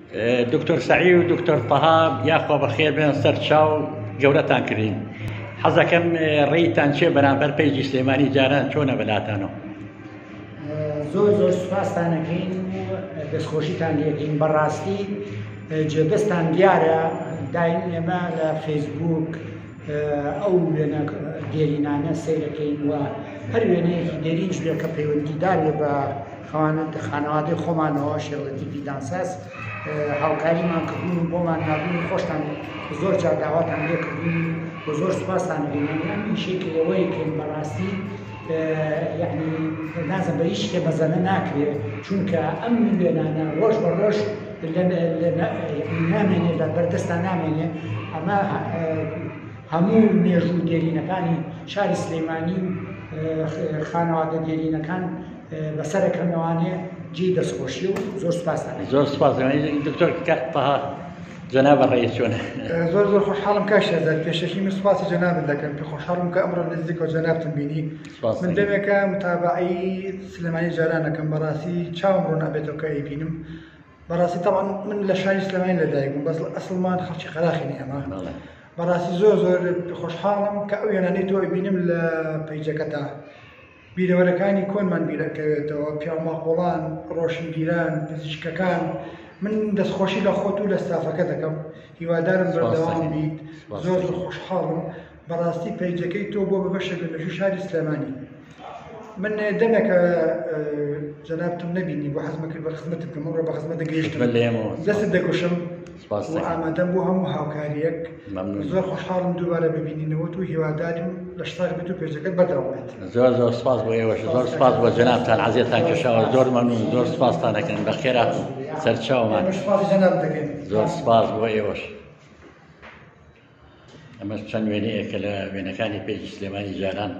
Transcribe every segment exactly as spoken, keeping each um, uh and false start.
دکتۆر سەعید و دکتۆر تەها یاخوا بەخێر بێن سەر چاو گەورەتان کردین. حەزەکەم ڕێیتان چێ بەرامبەر پەیجی سلێمانی جاران چۆنە بەلاتانەوە؟ زۆر زۆر سوپاستانەکەین و دەستخۆشیتان لێکەین. بەڕاستی جێدەستان دیارە دایم ئێمە لە فەیسبووک ئەو وێنە دێرینانە سەیرەکەین و هەر وێنەیەکی دێرین جوێ کە پەیوەندیدار لێ بە خانەوادەی خۆمانەوە شێڵەتی دانساس هاوکاریمان کردبوون و بۆمان نابوون خۆشتان زۆر جار داواتان لێ کردبوون و زۆر سوپاستانەکەین. ئەم ئیشێکی ئەوەیەکەین بەڕاستی یعنی نازم بە هیچ شتێ بەزەنە ناکرێت، چونکە ئەم وێنانە ڕۆژ بە ڕۆژ نامێنێ لە بەردەستان نامێنێ. ئەمە هەموو مێژوو دێرینەکانی شاری سلێمانی و خانەوادە دێرینەکان بەسەرەکەمەوانێ جێ دەستخۆشی و زۆر سوپاسدانێ. زۆر سوپاس دکتۆر تەها جەنابە ڕێیت چۆنە؟ زۆر زۆر خۆشحاڵم کاک شێرزاد، پێشەکی من سوپاسی جەنابت دەکەم، پێ خۆشحاڵم کە ئەمڕۆ نزیکەوە جەنابتم بینی. من دەمێکە متابعی سلێمانی جارانەکەم، بەڕاستی چاوم ڕۆ نابێتەوە کە ئەیبینم. بەڕاستی تەمان من لە شاری سلێمانی لەدایک بووم، بەس ئەسڵمان خەڵکی قەراخینی ئەمە. بەڕاستی زۆر زۆر خۆشحاڵم کە ئەو وێنانەی تۆ ئەیبینم لە پەیجەکەتا. بیرەوەرەکانی کۆنمان بیرەکەوێتەوە، پیاماقۆڵان، ڕۆشنبیران، پزیشکەکان. من دەستخۆشی لە خۆت و لە ستافەکە دەکەم، هیوادارم بەردەوام بیت. زۆر زۆر خۆشحاڵم. بەڕاستی پەیجەکەی تۆ بۆ بەبەشێک لە مێژووی شاری سلێمانی. من دەمێکە جەنابتم نەبینی بۆ حەزمە کرد بە خزمەتت بکەم، ئەمڕۆ بە خزمەتە گەیشتم، دەستت دەکوشم و ئامادەم بۆ هەموو هاوکاریەک. زۆر خۆشحاڵم دووبارە ببینینەوەت و هیواداریم لە شتاک بێت و پێیجەکەت بەردەوام بێت. زۆر زۆر سوپاس بۆ ئێوەش، زۆر سوپاس بۆ جەنابتان، عەزیەتان کێشاوە، زۆر مەمنون، زۆر سوپاستان دەکەین. بەخێرا سەرچاومان. سوپاسی جەناب دەکەین. زۆر سوپاس بۆ ئێوەش. ئەمە چەند وێنەیەکە لە وێنەکانی پێیجی سلێمانی جاران.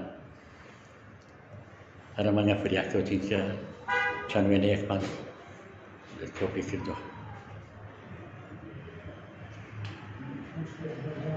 هەرە مەنگە فریاکەوتین کە چەند وێنەیەکمان کۆپی کردووە.